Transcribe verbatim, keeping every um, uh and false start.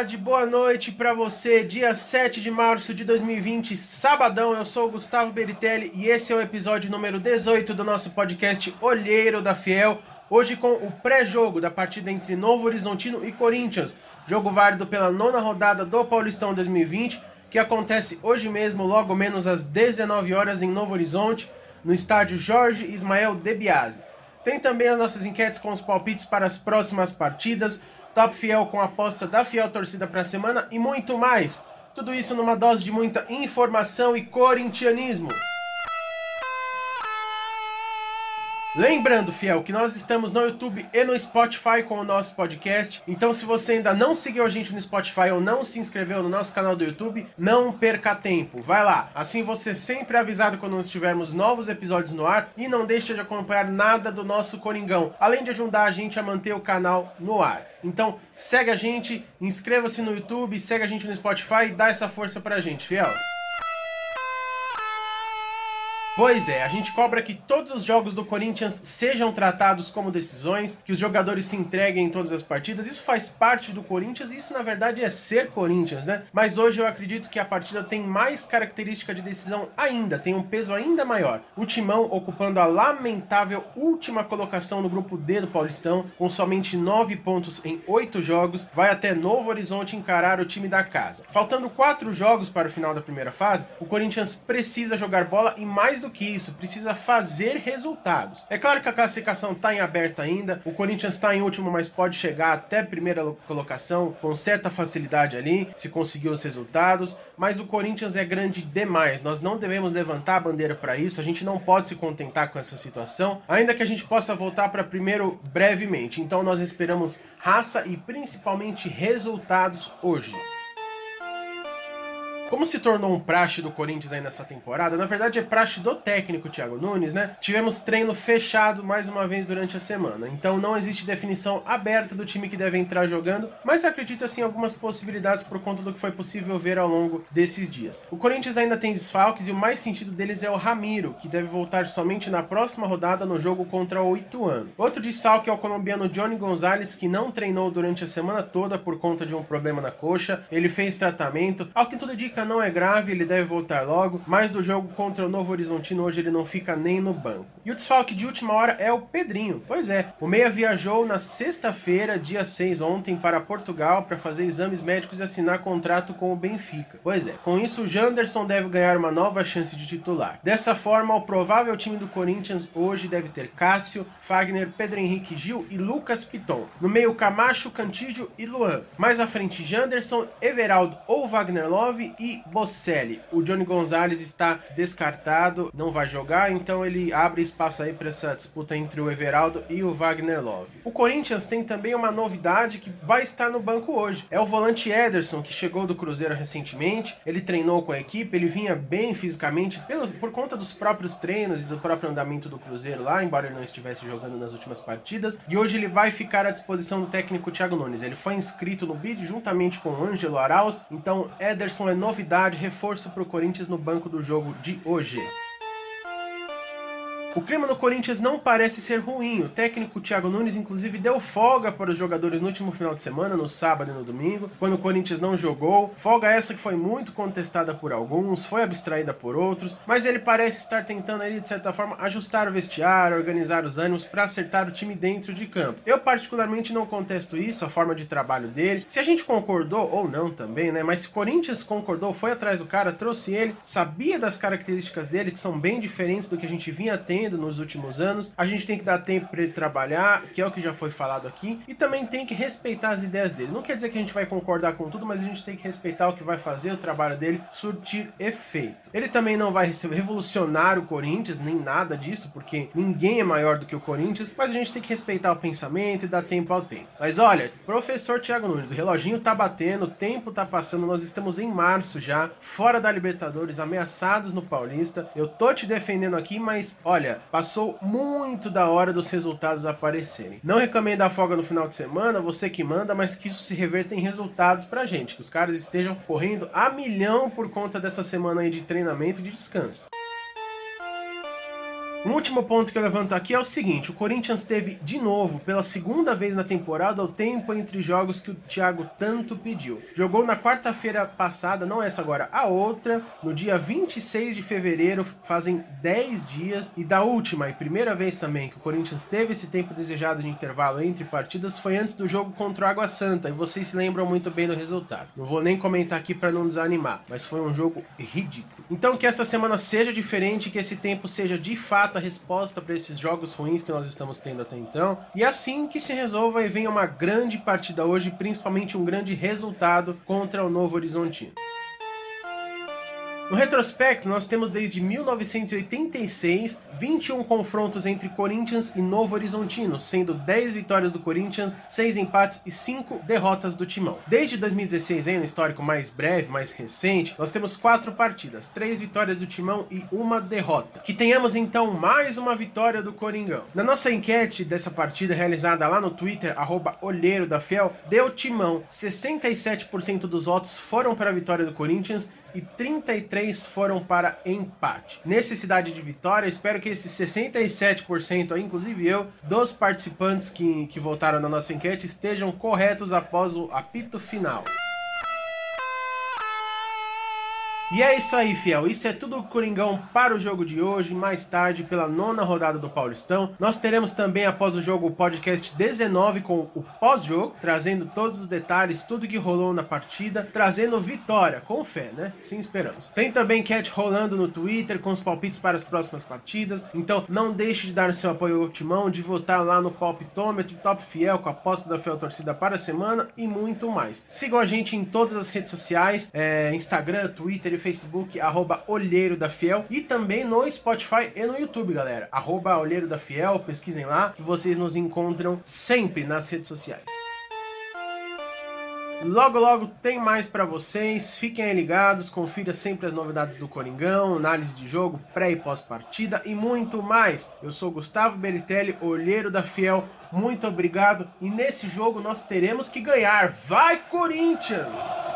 tarde, boa noite para você, dia sete de março de dois mil e vinte, sabadão. Eu sou o Gustavo Beritelli e esse é o episódio número dezoito do nosso podcast Olheiro da Fiel. Hoje com o pré-jogo da partida entre Novo Horizontino e Corinthians, jogo válido pela nona rodada do Paulistão dois mil e vinte, que acontece hoje mesmo, logo menos às dezenove horas em Novo Horizonte, no estádio Jorge Ismael de Biasi. Tem também as nossas enquetes com os palpites para as próximas partidas, Top Fiel com a aposta da Fiel Torcida para a semana e muito mais. Tudo isso numa dose de muita informação e corintianismo. Lembrando, Fiel, que nós estamos no YouTube e no Spotify com o nosso podcast. Então, se você ainda não seguiu a gente no Spotify ou não se inscreveu no nosso canal do YouTube, não perca tempo. Vai lá. Assim você sempre é avisado quando nós tivermos novos episódios no ar e não deixa de acompanhar nada do nosso Coringão, além de ajudar a gente a manter o canal no ar. Então, segue a gente, inscreva-se no YouTube, segue a gente no Spotify e dá essa força pra gente, Fiel. Pois é, a gente cobra que todos os jogos do Corinthians sejam tratados como decisões, que os jogadores se entreguem em todas as partidas. Isso faz parte do Corinthians e isso na verdade é ser Corinthians, né? Mas hoje eu acredito que a partida tem mais característica de decisão ainda, tem um peso ainda maior. O Timão ocupando a lamentável última colocação no grupo D do Paulistão, com somente nove pontos em oito jogos, vai até Novo Horizonte encarar o time da casa. Faltando quatro jogos para o final da primeira fase, o Corinthians precisa jogar bola e mais do que isso, precisa fazer resultados. É claro que a classificação está em aberto ainda, o Corinthians está em último, mas pode chegar até a primeira colocação com certa facilidade ali, se conseguir os resultados, mas o Corinthians é grande demais, nós não devemos levantar a bandeira para isso, a gente não pode se contentar com essa situação, ainda que a gente possa voltar para primeiro brevemente, então nós esperamos raça e principalmente resultados hoje. Como se tornou um praxe do Corinthians aí nessa temporada, na verdade é praxe do técnico Thiago Nunes, né? Tivemos treino fechado mais uma vez durante a semana, então não existe definição aberta do time que deve entrar jogando, mas acredita-se em algumas possibilidades por conta do que foi possível ver ao longo desses dias. O Corinthians ainda tem desfalques e o mais sentido deles é o Ramiro, que deve voltar somente na próxima rodada no jogo contra o Ituano. Outro desfalque é o colombiano Johnny Gonzalez, que não treinou durante a semana toda por conta de um problema na coxa, ele fez tratamento, ao que tudo indica não é grave, ele deve voltar logo, mas do jogo contra o Novo Horizontino hoje ele não fica nem no banco. E o desfalque de última hora é o Pedrinho. Pois é, o meia viajou na sexta-feira, dia seis, ontem, para Portugal para fazer exames médicos e assinar contrato com o Benfica. Pois é, com isso o Janderson deve ganhar uma nova chance de titular. Dessa forma, o provável time do Corinthians hoje deve ter Cássio, Fagner, Pedro Henrique Gil e Lucas Piton. No meio, Camacho, Cantídio e Luan. Mais à frente, Janderson, Everaldo ou Wagner Love e Bocelli. O Johnny Gonzalez está descartado, não vai jogar, então ele abre espaço aí para essa disputa entre o Everaldo e o Wagner Love. O Corinthians tem também uma novidade que vai estar no banco hoje. É o volante Ederson, que chegou do Cruzeiro recentemente, ele treinou com a equipe, ele vinha bem fisicamente pelos, por conta dos próprios treinos e do próprio andamento do Cruzeiro lá, embora ele não estivesse jogando nas últimas partidas, e hoje ele vai ficar à disposição do técnico Thiago Nunes. Ele foi inscrito no bid juntamente com o Ângelo Arauz, então Ederson é novo Novidade, reforço para o Corinthians no banco do jogo de hoje. O clima no Corinthians não parece ser ruim. O técnico Thiago Nunes, inclusive, deu folga para os jogadores no último final de semana, no sábado e no domingo, quando o Corinthians não jogou. Folga essa que foi muito contestada por alguns, foi abstraída por outros, mas ele parece estar tentando, ali, de certa forma, ajustar o vestiário, organizar os ânimos para acertar o time dentro de campo. Eu, particularmente, não contesto isso, a forma de trabalho dele. Se a gente concordou, ou não também, né? Mas se o Corinthians concordou, foi atrás do cara, trouxe ele, sabia das características dele, que são bem diferentes do que a gente vinha tendo nos últimos anos, a gente tem que dar tempo para ele trabalhar, que é o que já foi falado aqui, e também tem que respeitar as ideias dele. Não quer dizer que a gente vai concordar com tudo, mas a gente tem que respeitar o que vai fazer o trabalho dele surtir efeito. Ele também não vai revolucionar o Corinthians, nem nada disso, porque ninguém é maior do que o Corinthians, mas a gente tem que respeitar o pensamento e dar tempo ao tempo. Mas olha, professor Thiago Nunes, o reloginho tá batendo, o tempo tá passando, nós estamos em março já, fora da Libertadores, ameaçados no Paulista. Eu tô te defendendo aqui, mas olha, passou muito da hora dos resultados aparecerem. Não recomendo a folga no final de semana, você que manda, mas que isso se reverta em resultados pra gente, que os caras estejam correndo a milhão por conta dessa semana aí de treinamento e de descanso. Um último ponto que eu levanto aqui é o seguinte: o Corinthians teve, de novo, pela segunda vez na temporada, o tempo entre jogos que o Thiago tanto pediu. Jogou na quarta-feira passada, não essa agora, a outra, no dia vinte e seis de fevereiro, fazem dez dias, e da última e primeira vez também que o Corinthians teve esse tempo desejado de intervalo entre partidas foi antes do jogo contra o Água Santa, e vocês se lembram muito bem do resultado. Não vou nem comentar aqui para não desanimar, mas foi um jogo ridículo. Então que essa semana seja diferente, que esse tempo seja de fato a resposta para esses jogos ruins que nós estamos tendo até então, e assim que se resolva e venha uma grande partida hoje, principalmente um grande resultado contra o Novo Horizontino. No retrospecto, nós temos desde mil novecentos e oitenta e seis, vinte e um confrontos entre Corinthians e Novo Horizontino, sendo dez vitórias do Corinthians, seis empates e cinco derrotas do Timão. Desde dois mil e dezesseis, aí, no histórico mais breve, mais recente, nós temos quatro partidas, três vitórias do Timão e uma derrota. Que tenhamos então mais uma vitória do Coringão. Na nossa enquete dessa partida realizada lá no Twitter, arroba Olheiro da Fiel, deu Timão. sessenta e sete por cento dos votos foram para a vitória do Corinthians e trinta e três por cento foram para empate. Necessidade de vitória, espero que esses sessenta e sete por cento, aí, inclusive eu, dos participantes que, que votaram na nossa enquete estejam corretos após o apito final. E é isso aí, fiel. Isso é tudo o Coringão para o jogo de hoje. Mais tarde, pela nona rodada do Paulistão, nós teremos também após o jogo o podcast dezenove com o pós-jogo, trazendo todos os detalhes, tudo que rolou na partida, trazendo vitória, com fé, né? Sim, esperamos. Tem também enquete rolando no Twitter com os palpites para as próximas partidas, então não deixe de dar seu apoio ao Timão, de votar lá no Palpitômetro, Top Fiel, com a aposta da Fiel Torcida para a semana e muito mais. Sigam a gente em todas as redes sociais, é, Instagram, Twitter e Facebook, arroba Olheiro da Fiel, e também no Spotify e no YouTube, galera, arroba Olheiro da Fiel, pesquisem lá, que vocês nos encontram sempre nas redes sociais. Logo, logo tem mais pra vocês, fiquem aí ligados, confira sempre as novidades do Coringão, análise de jogo, pré e pós-partida e muito mais. Eu sou Gustavo Beritelli, Olheiro da Fiel, muito obrigado, e nesse jogo nós teremos que ganhar. Vai, Corinthians!